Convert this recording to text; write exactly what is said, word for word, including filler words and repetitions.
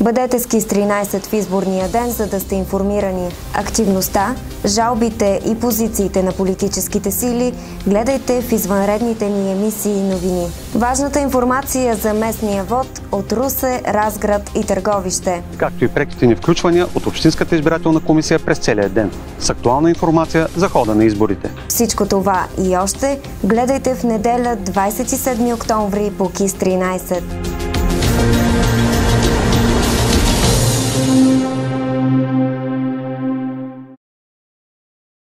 Бъдете с КИС тринайсет в изборния ден, за да сте информирани. Активността, жалбите и позициите на политическите сили гледайте в извънредните ни емисии и новини. Важната информация за местния вод от Русе, Разград и Търговище. Както и преките ни включвания от Общинската избирателна комисия през целия ден. С актуална информация за хода на изборите. Всичко това и още гледайте в неделя, двайсет и седми октомври по КИС тринайсет.